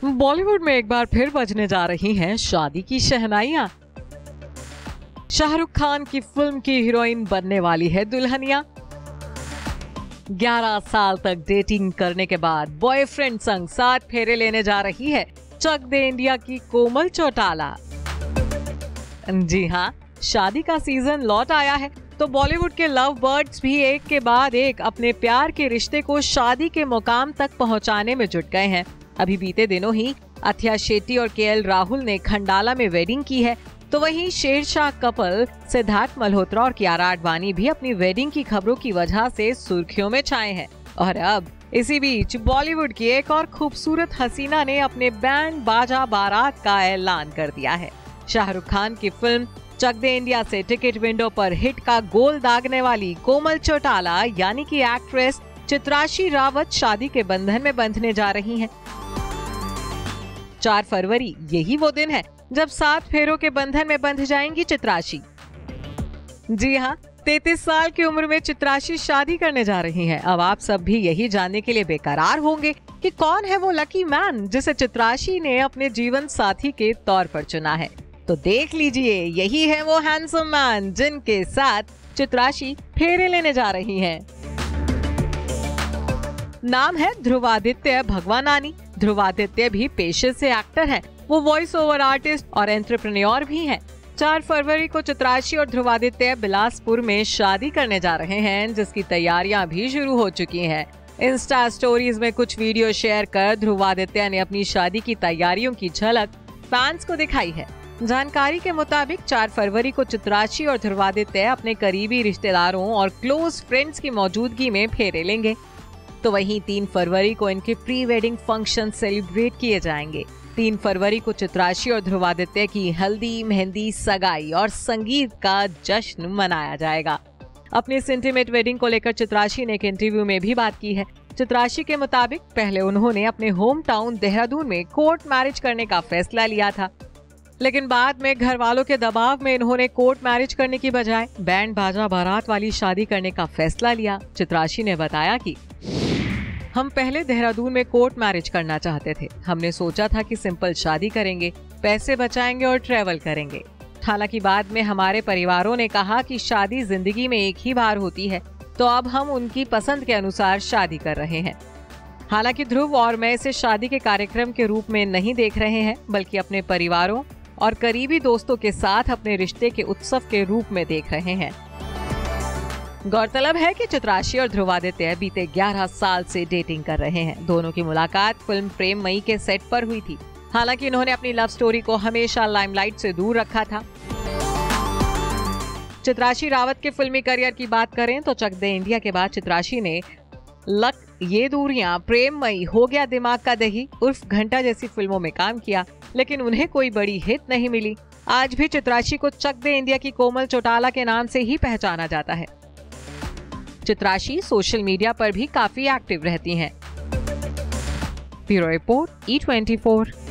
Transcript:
बॉलीवुड में एक बार फिर बजने जा रही हैं शादी की शहनाइयां। शाहरुख खान की फिल्म की हीरोइन बनने वाली है दुल्हनिया। 11 साल तक डेटिंग करने के बाद बॉयफ्रेंड संग 7 फेरे लेने जा रही है चक दे इंडिया की कोमल चौटाला। जी हाँ, शादी का सीजन लौट आया है तो बॉलीवुड के लव बर्ड्स भी एक के बाद एक अपने प्यार के रिश्ते को शादी के मुकाम तक पहुंचाने में जुट गए हैं। अभी बीते दिनों ही अथिया शेट्टी और केएल राहुल ने खंडाला में वेडिंग की है, तो वहीं शेरशाह कपल सिद्धार्थ मल्होत्रा और कियारा आडवाणी भी अपनी वेडिंग की खबरों की वजह से सुर्खियों में छाए हैं। और अब इसी बीच बॉलीवुड की एक और खूबसूरत हसीना ने अपने बैंड बाजा बारात का ऐलान कर दिया है। शाहरुख खान की फिल्म चक दे इंडिया से टिकट विंडो पर हिट का गोल दागने वाली कोमल चौटाला यानी कि एक्ट्रेस चित्राशी रावत शादी के बंधन में बंधने जा रही हैं। 4 फरवरी यही वो दिन है जब 7 फेरों के बंधन में बंध जाएंगी चित्राशी। जी हाँ, 33 साल की उम्र में चित्राशी शादी करने जा रही हैं। अब आप सब भी यही जानने के लिए बेकरार होंगे कि कौन है वो लकी मैन जिसे चित्राशी ने अपने जीवन साथी के तौर पर चुना है। तो देख लीजिए, यही है वो हैंडसम मैन जिनके साथ चित्राशी फेरे लेने जा रही हैं। नाम है ध्रुवादित्य भगवानानी। ध्रुवादित्य भी पेशे से एक्टर हैं। वो वॉइस ओवर आर्टिस्ट और एंटरप्रेन्योर भी हैं। 4 फरवरी को चित्राशी और ध्रुवादित्य बिलासपुर में शादी करने जा रहे हैं, जिसकी तैयारियां भी शुरू हो चुकी हैं। इंस्टा स्टोरीज में कुछ वीडियो शेयर कर ध्रुवादित्य ने अपनी शादी की तैयारियों की झलक फैंस को दिखाई है। जानकारी के मुताबिक 4 फरवरी को चित्राशी और ध्रुवादित्य अपने करीबी रिश्तेदारों और क्लोज फ्रेंड्स की मौजूदगी में फेरे लेंगे। तो वहीं 3 फरवरी को इनके प्री वेडिंग फंक्शन सेलिब्रेट किए जाएंगे। 3 फरवरी को चित्राशी और ध्रुवादित्य की हल्दी, मेहंदी, सगाई और संगीत का जश्न मनाया जाएगा। अपनी इस इंटीमेट वेडिंग को लेकर चित्राशी ने एक इंटरव्यू में भी बात की है। चित्राशी के मुताबिक पहले उन्होंने अपने होम टाउन देहरादून में कोर्ट मैरिज करने का फैसला लिया था, लेकिन बाद में घर वालों के दबाव में इन्होंने कोर्ट मैरिज करने की बजाय बैंड बाजा बारात वाली शादी करने का फैसला लिया। चित्राशी ने बताया कि हम पहले देहरादून में कोर्ट मैरिज करना चाहते थे। हमने सोचा था कि सिंपल शादी करेंगे, पैसे बचाएंगे और ट्रैवल करेंगे। हालांकि बाद में हमारे परिवारों ने कहा कि शादी जिंदगी में एक ही बार होती है, तो अब हम उनकी पसंद के अनुसार शादी कर रहे हैं। हालांकि ध्रुव और मैं इसे शादी के कार्यक्रम के रूप में नहीं देख रहे हैं, बल्कि अपने परिवारों और करीबी दोस्तों के साथ अपने रिश्ते के उत्सव के रूप में देख रहे हैं। गौरतलब है कि चित्राशी और ध्रुवादित्य बीते 11 साल से डेटिंग कर रहे हैं। दोनों की मुलाकात फिल्म प्रेम मई के सेट पर हुई थी। हालांकि इन्होंने अपनी लव स्टोरी को हमेशा लाइमलाइट से दूर रखा था। चित्राशी रावत के फिल्मी करियर की बात करें तो चक दे इंडिया के बाद चित्राशी ने लक, ये दूरियां, प्रेम मई, हो गया दिमाग का दही उर्फ घंटा जैसी फिल्मों में काम किया, लेकिन उन्हें कोई बड़ी हिट नहीं मिली। आज भी चित्राशी को चक दे इंडिया की कोमल चौटाला के नाम से ही पहचाना जाता है। चित्राशी सोशल मीडिया पर भी काफी एक्टिव रहती हैं। Bureau report, E24।